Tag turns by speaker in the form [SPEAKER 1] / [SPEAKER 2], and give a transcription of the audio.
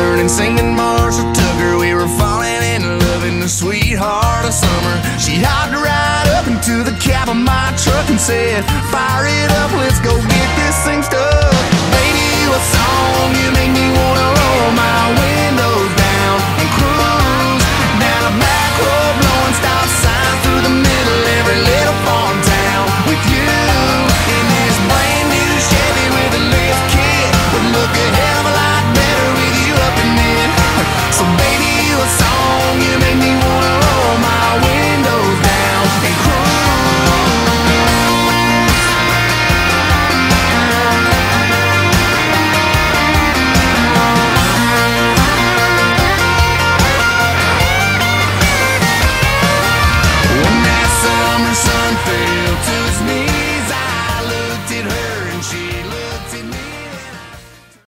[SPEAKER 1] learning, singing Marshall Tucker. We were falling in love in the sweet heart of summer. She hopped right up into the cab of my truck and said, fire it up, let's go get this thing stuck. Baby, what song you make me